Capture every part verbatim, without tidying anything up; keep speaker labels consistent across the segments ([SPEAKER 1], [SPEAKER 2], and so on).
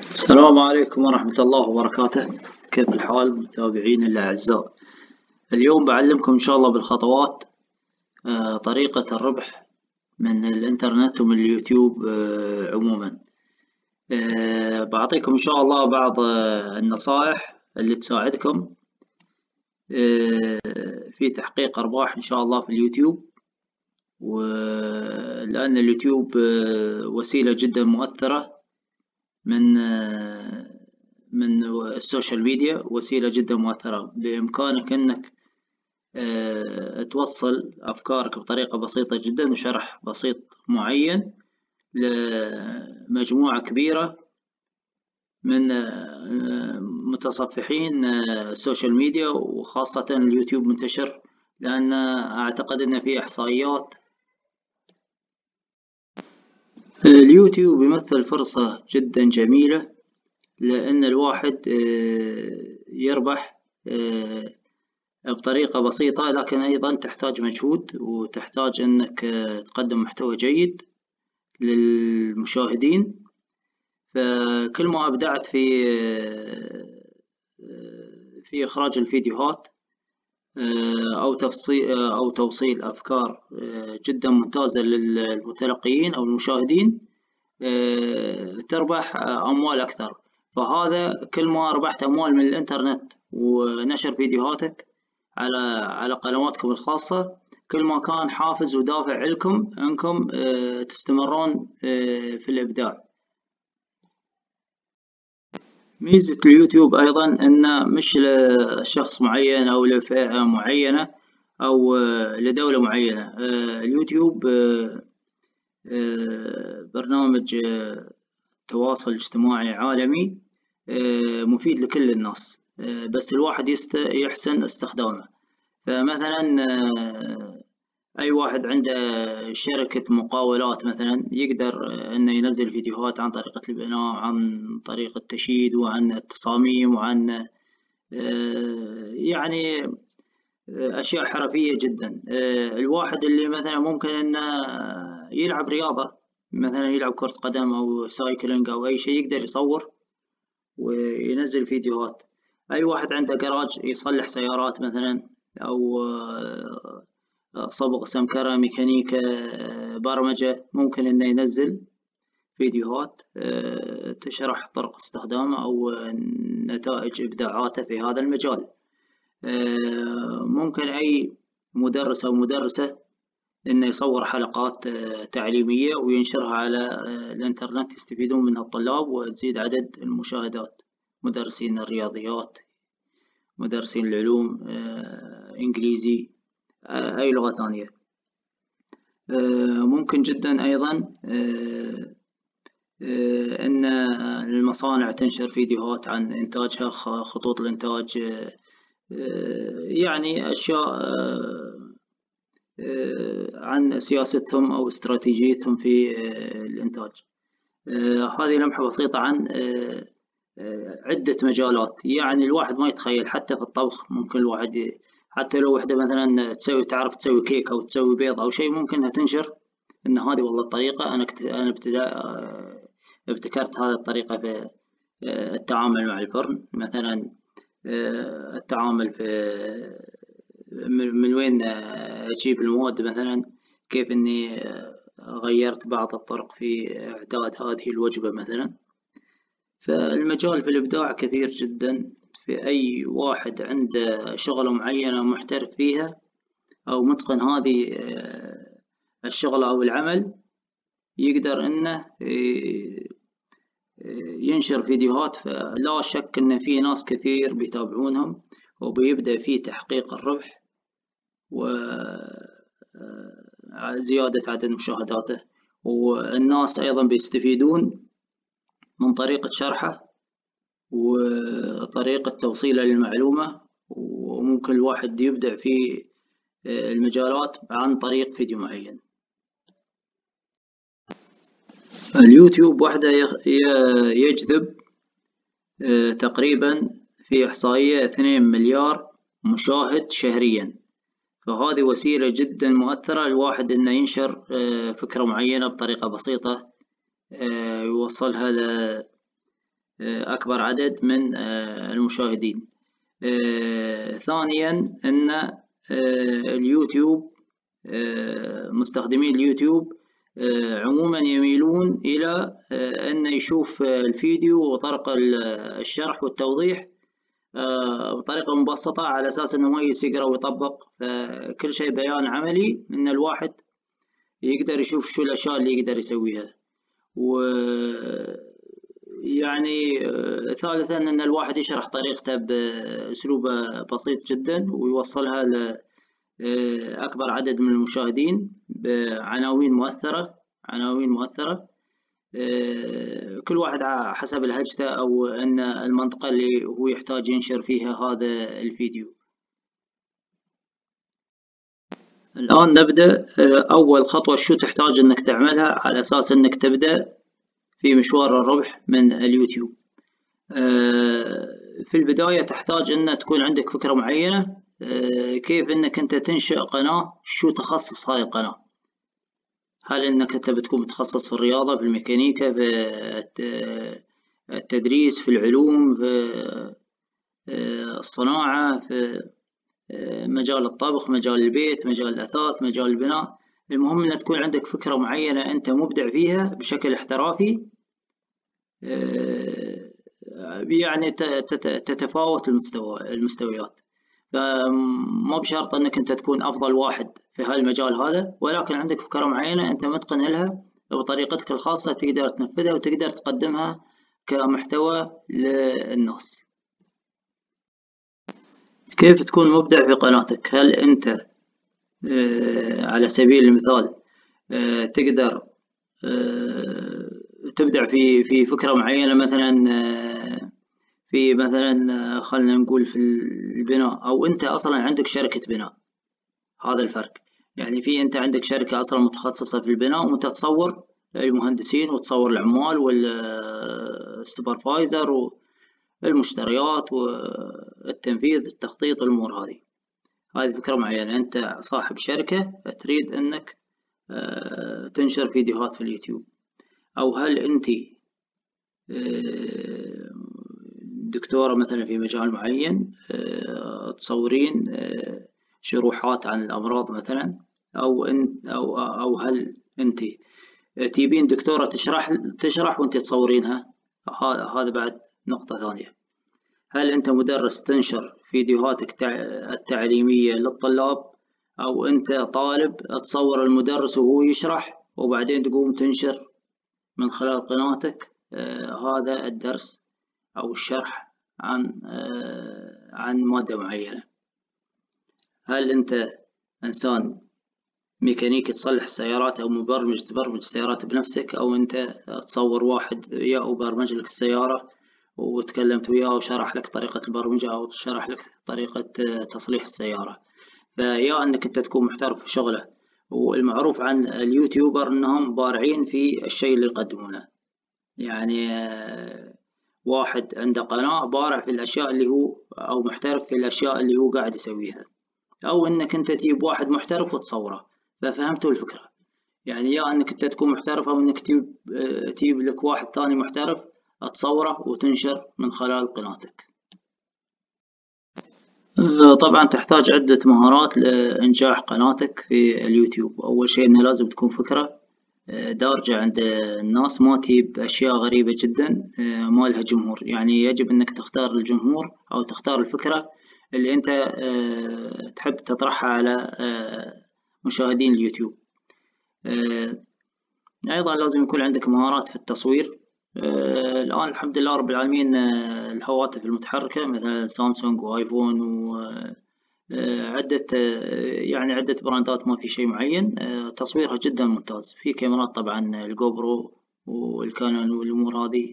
[SPEAKER 1] السلام عليكم ورحمة الله وبركاته. كيف الحال متابعين الأعزاء؟ اليوم بعلمكم إن شاء الله بالخطوات آه، طريقة الربح من الإنترنت ومن اليوتيوب آه، عموما. آه، بعطيكم إن شاء الله بعض آه، النصائح اللي تساعدكم آه، في تحقيق أرباح إن شاء الله في اليوتيوب، ولأن اليوتيوب آه، وسيلة جدا مؤثرة من آه، من السوشيال ميديا، وسيلة جدا مؤثرة. بإمكانك أنك أه توصل أفكارك بطريقة بسيطة جدا وشرح بسيط معين لمجموعة كبيرة من أه متصفحين أه السوشيال ميديا، وخاصة اليوتيوب منتشر، لأن أعتقد أن في إحصائيات اليوتيوب يمثل فرصة جدا جميلة، لأن الواحد يربح بطريقة بسيطة، لكن أيضا تحتاج مجهود وتحتاج أنك تقدم محتوى جيد للمشاهدين. فكل ما أبدعت في في إخراج الفيديوهات أو تفصيل أو توصيل أفكار جدا ممتازة للمتلقيين أو المشاهدين، تربح أموال أكثر. فهذا كل ما ربحت أموال من الإنترنت ونشر فيديوهاتك على على قنواتكم الخاصة، كل ما كان حافز ودافع لكم أنكم تستمرون في الإبداع. ميزة اليوتيوب أيضا أنه مش لشخص معين أو لفئة معينة أو لدولة معينة. اليوتيوب برنامج تواصل اجتماعي عالمي مفيد لكل الناس، بس الواحد يحسن استخدامه. فمثلا أي واحد عنده شركة مقاولات مثلا يقدر أنه ينزل فيديوهات عن طريقة البناء، عن طريقة التشييد، وعن التصاميم، وعن يعني أشياء حرفية جدا. الواحد اللي مثلا ممكن أنه يلعب رياضة، مثلا يلعب كرة قدم أو سايكلينج أو أي شيء، يقدر يصور وينزل فيديوهات. أي واحد عنده جراج يصلح سيارات مثلا، أو صبغ، سمكرة، ميكانيكا، برمجة، ممكن إنه ينزل فيديوهات تشرح طرق استخدامه أو نتائج إبداعاته في هذا المجال. ممكن أي مدرس أو مدرسة إنه يصور حلقات تعليمية وينشرها على الإنترنت، يستفيدون منها الطلاب وتزيد عدد المشاهدات. مدرسين الرياضيات، مدرسين العلوم، إنجليزي، أي لغة ثانية. ممكن جدا أيضا أن المصانع تنشر فيديوهات عن إنتاجها، خطوط الإنتاج، يعني أشياء عن سياستهم أو استراتيجيتهم في الإنتاج. هذه لمحة بسيطة عن عدة مجالات، يعني الواحد ما يتخيل. حتى في الطبخ ممكن الواحد، حتى لو وحدة مثلا تسوي تعرف تسوي كيك أو تسوي بيض أو شيء، ممكن انها تنشر إن هذه والله الطريقة أنا أنا ابتكرت هذه الطريقة في التعامل مع الفرن مثلا، التعامل في من وين أجيب المواد مثلا، كيف إني غيرت بعض الطرق في إعداد هذه الوجبة مثلا. فالمجال في الإبداع كثير جدا، في أي واحد عنده شغلة معينة محترف فيها أو متقن هذه الشغلة أو العمل، يقدر إنه ينشر فيديوهات. فلا شك إن في ناس كثير بيتابعونهم، وبيبدأ في تحقيق الربح وزيادة عدد مشاهداته، والناس أيضا بيستفيدون من طريقة شرحه وطريقة توصيله للمعلومة. وممكن الواحد يبدع في المجالات عن طريق فيديو معين. اليوتيوب وحده يجذب تقريبا في إحصائية اثنين مليار مشاهد شهريا. فهذه وسيلة جدا مؤثرة، الواحد إنه ينشر فكرة معينة بطريقة بسيطة، يوصلها أكبر عدد من المشاهدين. ثانيا أن اليوتيوب مستخدمي اليوتيوب عموما يميلون إلى أن يشوف الفيديو وطرق الشرح والتوضيح بطريقة مبسطة على أساس أنه ما يقرأ ويطبق، فكل شيء بيان عملي أن الواحد يقدر يشوف شو الأشياء اللي يقدر يسويها. و يعني ثالثا أن الواحد يشرح طريقته بأسلوب بسيط جدا ويوصلها لأكبر عدد من المشاهدين بعناوين مؤثرة عناوين مؤثرة كل واحد حسب لهجته أو أن المنطقة اللي هو يحتاج ينشر فيها هذا الفيديو. الآن نبدأ. أول خطوة شو تحتاج أنك تعملها على أساس أنك تبدأ في مشوار الربح من اليوتيوب. في البداية تحتاج أن تكون عندك فكرة معينة كيف أنك أنت تنشئ قناة، شو تخصص هاي القناة. هل أنك أنت بتكون متخصص في الرياضة، في الميكانيكا، في التدريس، في العلوم، في الصناعة، في مجال الطبخ، مجال البيت، مجال الأثاث، مجال البناء. المهم أن تكون عندك فكرة معينة أنت مبدع فيها بشكل احترافي، يعني تتفاوت المستوى المستويات. فما بشرط أنك أنت تكون أفضل واحد في هالمجال هذا، ولكن عندك فكرة معينة أنت متقن لها بطريقتك الخاصة تقدر تنفذها وتقدر تقدمها كمحتوى للناس. كيف تكون مبدع في قناتك؟ هل أنت على سبيل المثال تقدر تبدع في في فكرة معينة، مثلا في مثلا خلنا نقول في البناء، أو أنت أصلا عندك شركة بناء. هذا الفرق. يعني في أنت عندك شركة أصلا متخصصة في البناء وأنت تصور المهندسين وتصور العمال والسوبرفايزر والمشتريات والتنفيذ التخطيط والأمور هذه. هذه فكرة معينة. أنت صاحب شركة تريد أنك تنشر فيديوهات في اليوتيوب. أو هل أنت دكتورة مثلا في مجال معين تصورين شروحات عن الأمراض مثلا، أو أنت أو أو هل أنت تبين دكتورة تشرح تشرح وأنت تصورينها؟ هذا بعد نقطة ثانية. هل أنت مدرس تنشر فيديوهاتك التعليمية للطلاب، أو أنت طالب تصور المدرس وهو يشرح وبعدين تقوم تنشر من خلال قناتك هذا الدرس أو الشرح عن عن مادة معينة؟ هل أنت إنسان ميكانيكي تصلح السيارات، أو مبرمج تبرمج السيارات بنفسك، أو أنت تصور واحد يا وبرمج لك السيارة وتكلمت وياه وشرح لك طريقة البرمجة أو شرح لك طريقة تصليح السيارة. فيا أنك أنت تكون محترف في شغله. والمعروف عن اليوتيوبر أنهم بارعين في الشيء اللي يقدمونه. يعني واحد عنده قناة بارع في الأشياء اللي هو، أو محترف في الأشياء اللي هو قاعد يسويها. أو أنك أنت تجيب واحد محترف وتصوره. ففهمتوا الفكرة؟ يعني يا أنك أنت تكون محترف، أو أنك تجيب تجيب لك واحد ثاني محترف تصوره وتنشر من خلال قناتك. طبعا تحتاج عدة مهارات لإنجاح قناتك في اليوتيوب. أول شيء أنه لازم تكون فكرة دارجة عند الناس، ما تجيب أشياء غريبة جدا ما لها جمهور. يعني يجب أنك تختار الجمهور أو تختار الفكرة اللي أنت تحب تطرحها على مشاهدين اليوتيوب. أيضا لازم يكون عندك مهارات في التصوير. الآن الحمد لله رب العالمين الهواتف المتحركة مثلا سامسونج وآيفون وعدة يعني عدة براندات، ما في شيء معين، تصويرها جدا ممتاز. في كاميرات طبعا الجو برو والكانون والأمور هذه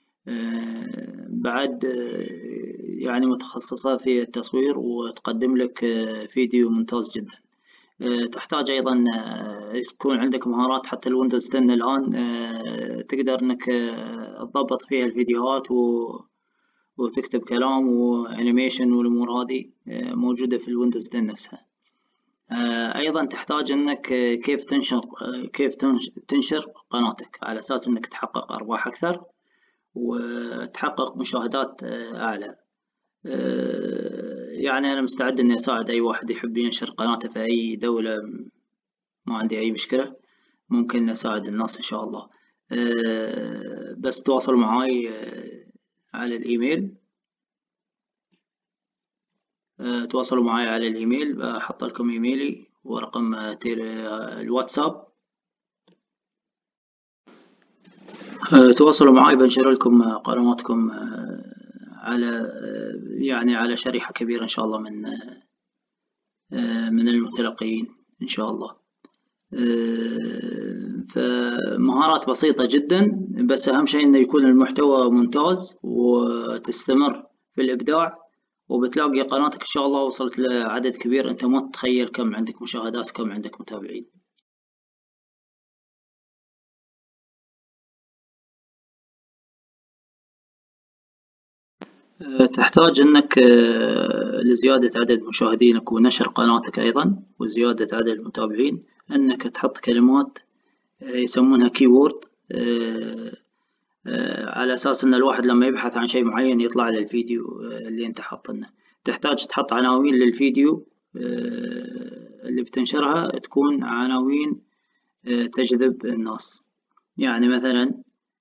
[SPEAKER 1] بعد يعني متخصصة في التصوير وتقدم لك فيديو ممتاز جدا. تحتاج أيضا تكون عندك مهارات حتى الويندوز عشرة الآن تقدر أنك تضبط فيها الفيديوهات وتكتب كلام وأنيميشن والأمور هذه موجودة في الويندوز عشرة نفسها. أيضا تحتاج أنك كيف تنشر كيف تنشر قناتك على أساس أنك تحقق أرباح أكثر وتحقق مشاهدات أعلى. يعني أنا مستعد إني أساعد أي واحد يحب ينشر قناته في أي دولة، ما عندي أي مشكلة، ممكن أساعد الناس إن شاء الله. بس تواصلوا معاي على الإيميل، تواصلوا معاي على الإيميل، بحط لكم إيميلي ورقم الواتساب. تواصلوا معاي بنشر لكم قنواتكم على يعني على شريحة كبيرة إن شاء الله من من المتلقيين إن شاء الله. فمهارات بسيطة جدا، بس أهم شيء إنه يكون المحتوى ممتاز وتستمر في الإبداع، وبتلاقي قناتك إن شاء الله وصلت لعدد كبير أنت ما تتخيل كم عندك مشاهدات كم عندك متابعين. تحتاج أنك لزيادة عدد مشاهدينك ونشر قناتك أيضا وزيادة عدد المتابعين أنك تحط كلمات يسمونها كيورد، على أساس أن الواحد لما يبحث عن شيء معين يطلع له الفيديو اللي أنت حاطنه. تحتاج تحط عناوين للفيديو اللي بتنشرها تكون عناوين تجذب الناس. يعني مثلا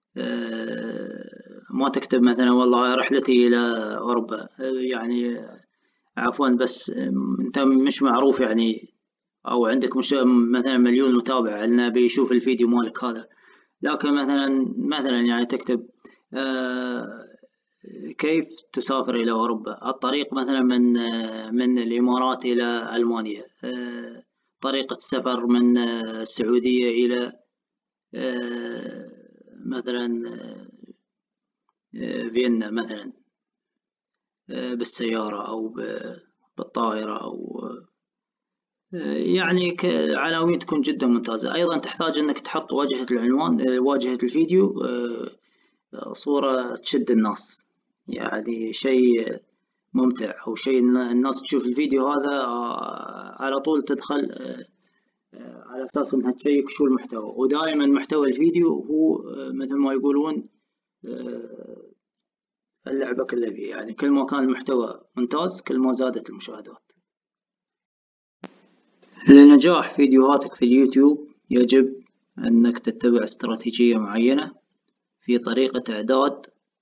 [SPEAKER 1] ما تكتب مثلا والله رحلتي إلى أوروبا، يعني عفوا بس أنت مش معروف يعني، أو عندك مش مثلا مليون متابع إنه بيشوف الفيديو مالك هذا. لكن مثلا مثلا يعني تكتب كيف تسافر إلى أوروبا، الطريق مثلا من من الإمارات إلى ألمانيا، طريقة السفر من السعودية إلى مثلا فيينا مثلا بالسيارة أو بالطائرة، أو يعني عناوين تكون جدا ممتازة. أيضا تحتاج أنك تحط واجهة العنوان واجهة الفيديو صورة تشد الناس، يعني شيء ممتع أو شيء الناس تشوف الفيديو هذا على طول تدخل على أساس أنها تشيك شو المحتوى. ودائما محتوى الفيديو هو مثل ما يقولون اللعبة كلها فيه، يعني كل ما كان المحتوى ممتاز كل ما زادت المشاهدات. لنجاح فيديوهاتك في اليوتيوب يجب أنك تتبع استراتيجية معينة في طريقة إعداد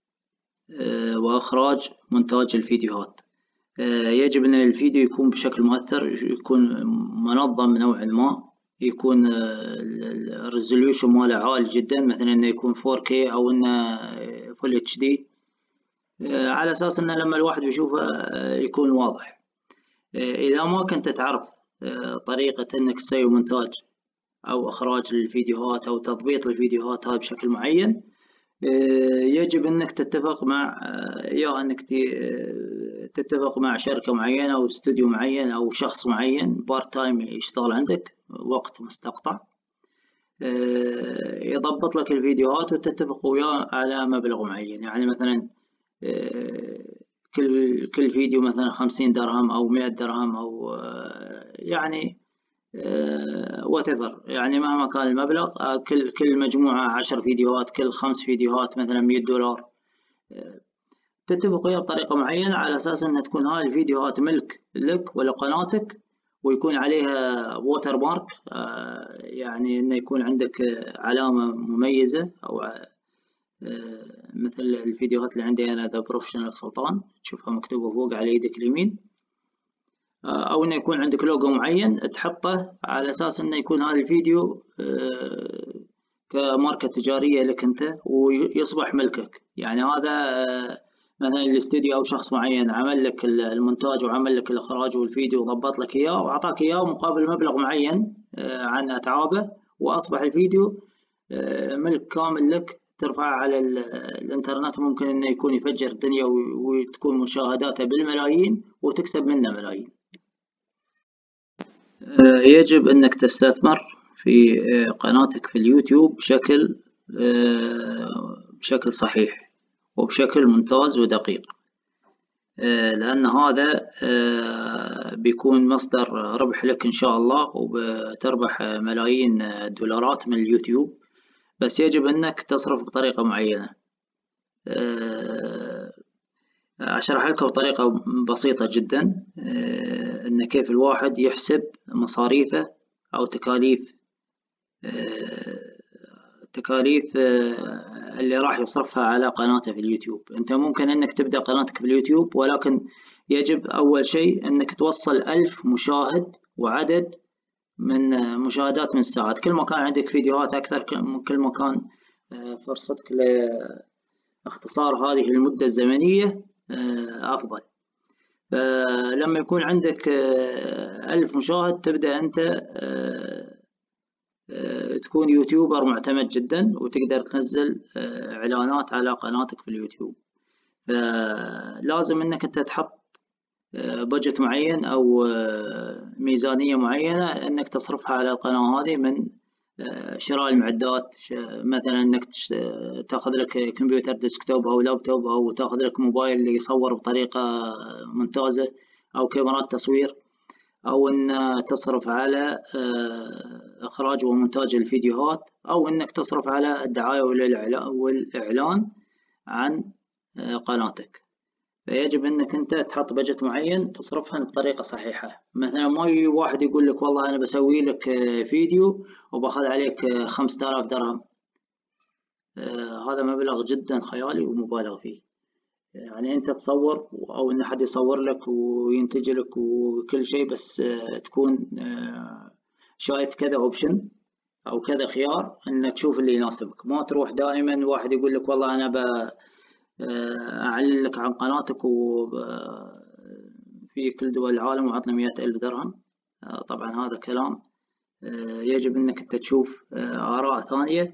[SPEAKER 1] وإخراج مونتاج الفيديوهات. يجب أن الفيديو يكون بشكل مؤثر، يكون منظم نوعا ما، يكون الريزوليوشن ماله عالي جدا، مثلا انه يكون فور كي او انه فول اتش دي، على اساس انه لما الواحد بيشوفه يكون واضح. اذا ما كنت تعرف طريقة انك تسوي مونتاج او اخراج الفيديوهات او تضبيط الفيديوهات هاي بشكل معين، يجب انك تتفق مع يا انك تتفق مع شركة معينة او استوديو معين او شخص معين بارت تايم يشتغل عندك وقت مستقطع، يضبط لك الفيديوهات وتتفق وياه على مبلغ معين. يعني مثلا كل كل فيديو مثلا خمسين درهم او مئة درهم او يعني whatever، يعني مهما كان المبلغ، كل كل مجموعة عشر فيديوهات، كل خمس فيديوهات مثلا مئة دولار، تتفق وياه بطريقة معينة على أساس أنها تكون هاي الفيديوهات ملك لك ولقناتك، ويكون عليها ووتر مارك، يعني أنه يكون عندك علامة مميزة، أو مثل الفيديوهات اللي عندي أنا ذا بروفيشنال سلطان تشوفها مكتوبة فوق على يدك اليمين، أو أنه يكون عندك لوجو معين تحطه على أساس أنه يكون هذا الفيديو كماركة تجارية لك أنت ويصبح ملكك. يعني هذا مثلا الاستديو أو شخص معين عمل لك المونتاج وعمل لك الإخراج والفيديو وضبط لك إياه وأعطاك إياه مقابل مبلغ معين عن أتعابه، وأصبح الفيديو ملك كامل لك، ترفعه على الإنترنت، ممكن إنه يكون يفجر الدنيا وتكون مشاهداته بالملايين وتكسب منه ملايين. يجب أنك تستثمر في قناتك في اليوتيوب بشكل بشكل صحيح وبشكل ممتاز ودقيق، لأن هذا بيكون مصدر ربح لك إن شاء الله، وبتربح ملايين الدولارات من اليوتيوب. بس يجب أنك تصرف بطريقة معينة، أشرح لكم بطريقة بسيطة جدا إن كيف الواحد يحسب مصاريفه أو تكاليف تكاليف اللي راح يصرفها على قناته في اليوتيوب. أنت ممكن إنك تبدأ قناتك في اليوتيوب، ولكن يجب أول شيء إنك توصل ألف مشاهد وعدد من مشاهدات من الساعات. كل ما كان عندك فيديوهات أكثر كل ما كان فرصتك لاختصار هذه المدة الزمنية أفضل. فلما يكون عندك ألف مشاهد تبدأ أنت تكون يوتيوبر معتمد جدا، وتقدر تنزل إعلانات على قناتك في اليوتيوب. فلازم أنك أنت تحط بجت معين أو ميزانية معينة أنك تصرفها على القناة هذه، من شراء المعدات، مثلا أنك تاخذ لك كمبيوتر ديسكتوب أو لابتوب، أو تاخذ لك موبايل اللي يصور بطريقة ممتازة، أو كاميرات تصوير، أو أن تصرف على إخراج ومونتاج الفيديوهات، أو أنك تصرف على الدعاية والإعلان عن قناتك. فيجب أنك أنت تحط بجت معين تصرفها بطريقة صحيحة. مثلا ما يجي واحد يقول لك والله أنا بسوي لك فيديو وباخذ عليك خمسة آلاف درهم، هذا مبلغ جدا خيالي ومبالغ فيه. يعني أنت تصور أو أن أحد يصور لك وينتج لك وكل شيء، بس تكون شايف كذا أوبشن أو كذا خيار أنك تشوف اللي يناسبك. ما تروح دائما واحد يقول لك والله أنا ب أعلن لك عن قناتك وفي كل دول العالم وعطني مئة ألف درهم. طبعا هذا كلام. يجب أنك أنت تشوف آراء ثانية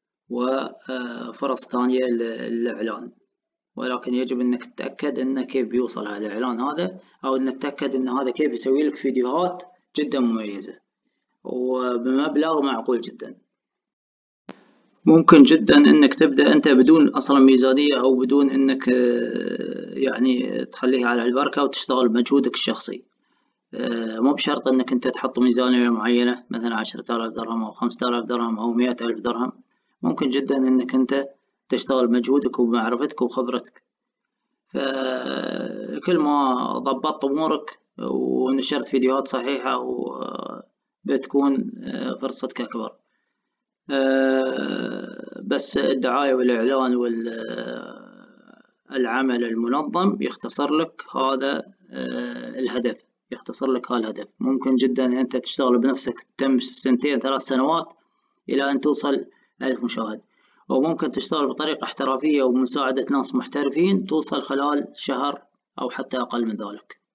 [SPEAKER 1] وفرص ثانية للإعلان، ولكن يجب أنك تتأكد أنه كيف بيوصل هذا الإعلان هذا، أو أنك تتأكد أن هذا كيف يسوي لك فيديوهات جدا مميزة وبمبلغ معقول جدا. ممكن جدا انك تبدأ انت بدون اصلا ميزانية، او بدون انك يعني تخليها على البركة وتشتغل بمجهودك الشخصي. مو بشرط انك انت تحط ميزانية معينة، مثلا عشرة آلاف درهم او خمسة آلاف درهم او مئة ألف درهم. ممكن جدا انك انت تشتغل بمجهودك وبمعرفتك وخبرتك. فكل ما ضبطت امورك ونشرت فيديوهات صحيحة وبتكون فرصتك اكبر. بس الدعاية والإعلان والعمل المنظم يختصر لك هذا الهدف، يختصر لك هذا الهدف. ممكن جدا أنت تشتغل بنفسك تم سنتين ثلاث سنوات إلى أن توصل ألف مشاهد، وممكن تشتغل بطريقة احترافية ومساعدة ناس محترفين توصل خلال شهر أو حتى أقل من ذلك.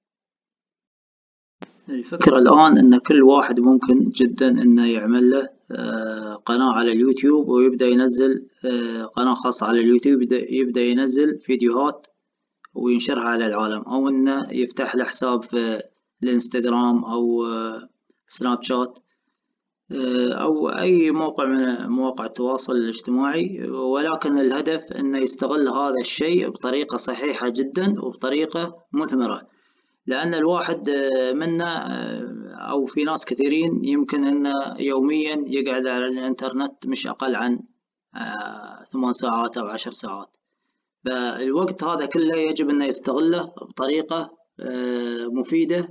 [SPEAKER 1] الفكرة الآن أن كل واحد ممكن جدا أنه يعمل له قناة على اليوتيوب ويبدأ ينزل قناة خاصة على اليوتيوب، يبدأ ينزل فيديوهات وينشرها على العالم، أو أنه يفتح له حساب في الانستغرام أو سناب شات أو أي موقع من مواقع التواصل الاجتماعي. ولكن الهدف أنه يستغل هذا الشيء بطريقة صحيحة جدا وبطريقة مثمرة، لأن الواحد منا أو في ناس كثيرين يمكن أنه يوميا يقعد على الإنترنت مش أقل عن ثمان ساعات أو عشر ساعات. فالوقت هذا كله يجب أنه يستغله بطريقة مفيدة،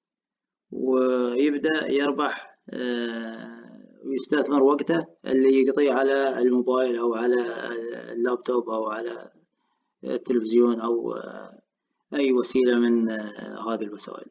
[SPEAKER 1] ويبدأ يربح ويستثمر وقته اللي يقضيه على الموبايل أو على اللابتوب أو على التلفزيون أو أي وسيلة من هذه الوسائل.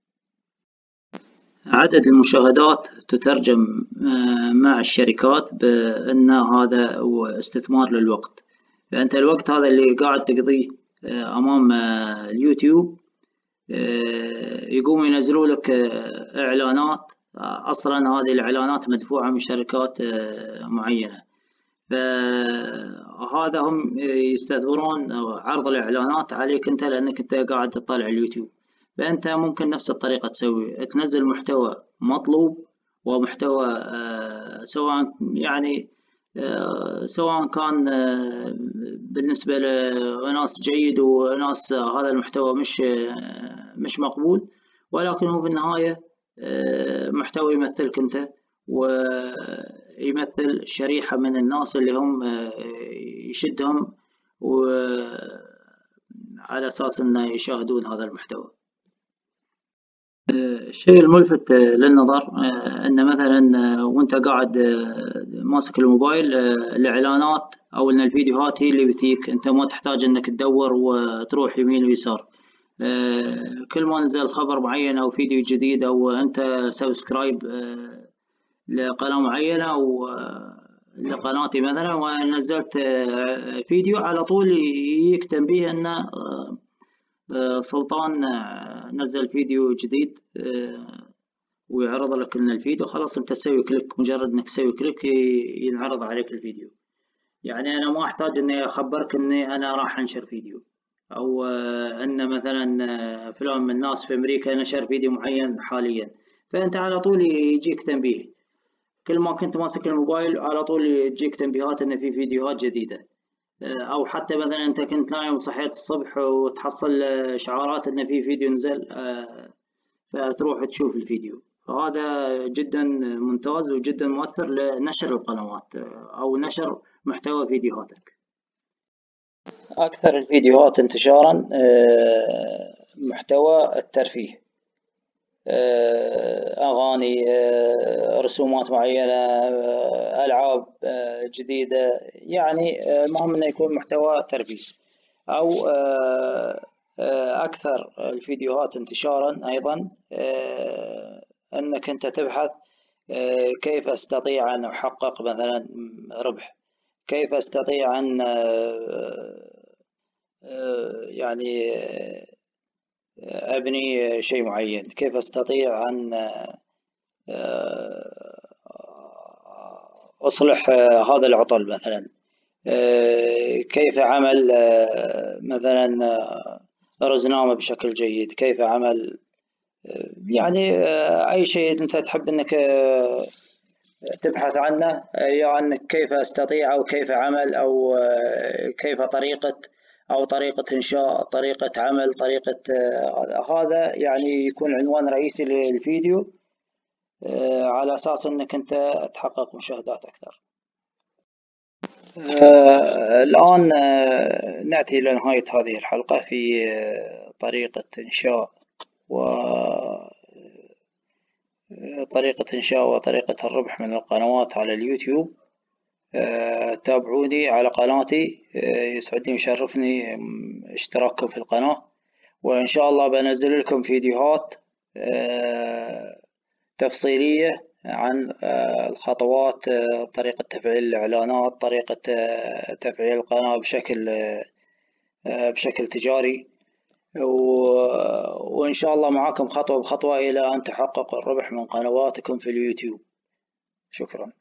[SPEAKER 1] عدد المشاهدات تترجم مع الشركات بأن هذا هو استثمار للوقت. فأنت الوقت هذا اللي قاعد تقضيه أمام اليوتيوب يقوموا ينزلوا لك إعلانات، أصلا هذه الإعلانات مدفوعة من شركات معينة، فهذا هم يستثمرون عرض الإعلانات عليك أنت لأنك أنت قاعد تطالع اليوتيوب. فأنت ممكن نفس الطريقة تسوي، تنزل محتوى مطلوب ومحتوى سواء يعني سواء كان بالنسبة لناس جيد وناس هذا المحتوى مش مش مقبول، ولكن هو في النهاية محتوى يمثلك أنت ويمثل شريحة من الناس اللي هم يشدهم وعلى أساس أنه يشاهدون هذا المحتوى. الشيء الملفت للنظر أن مثلا وأنت قاعد ماسك الموبايل الإعلانات أو أن الفيديوهات هي اللي بتجيك، أنت ما تحتاج أنك تدور وتروح يمين ويسار. كل ما نزل خبر معين أو فيديو جديد أو أنت سبسكرايب لقناة معينة أو لقناتي مثلا ونزلت فيديو، على طول يجيك تنبيه أن سلطان نزل فيديو جديد ويعرض لك ان الفيديو، خلاص انت تسوي كليك، مجرد انك تسوي كليك ينعرض عليك الفيديو. يعني انا ما احتاج اني اخبرك اني انا راح انشر فيديو، او ان مثلا فلان من الناس في امريكا نشر فيديو معين حاليا، فانت على طول يجيك تنبيه. كل ما كنت ماسك الموبايل على طول يجيك تنبيهات ان في فيديوهات جديدة، او حتى مثلا انت كنت نايم وصحيت الصبح وتحصل اشعارات ان في فيديو نزل فتروح تشوف الفيديو. فهذا جدا ممتاز وجدا مؤثر لنشر القنوات او نشر محتوى فيديوهاتك. اكثر الفيديوهات انتشارا محتوى الترفيه، اغاني، رسومات معينة، العاب جديدة، يعني المهم انه يكون محتوى ترفيه. او اكثر الفيديوهات انتشارا ايضا انك انت تبحث كيف استطيع ان احقق مثلا ربح، كيف استطيع ان يعني أبني شيء معين، كيف أستطيع أن أصلح هذا العطل مثلا، كيف عمل مثلا رزنامة بشكل جيد، كيف عمل يعني أي شيء أنت تحب أنك تبحث عنه، يا أنك كيف أستطيع أو كيف عمل أو كيف طريقة أو طريقة إنشاء، طريقة عمل، طريقة هذا يعني يكون عنوان رئيسي للفيديو على أساس أنك أنت تحقق مشاهدات أكثر. الآن نأتي إلى نهاية هذه الحلقة في طريقة إنشاء و طريقة إنشاء وطريقة الربح من القنوات على اليوتيوب. تابعوني على قناتي، يسعدني ويشرفني اشتراككم في القناة، وإن شاء الله بنزل لكم فيديوهات تفصيلية عن الخطوات، طريقة تفعيل الإعلانات، طريقة تفعيل القناة بشكل بشكل تجاري، وإن شاء الله معكم خطوة بخطوة إلى أن تحققوا الربح من قنواتكم في اليوتيوب. شكرا.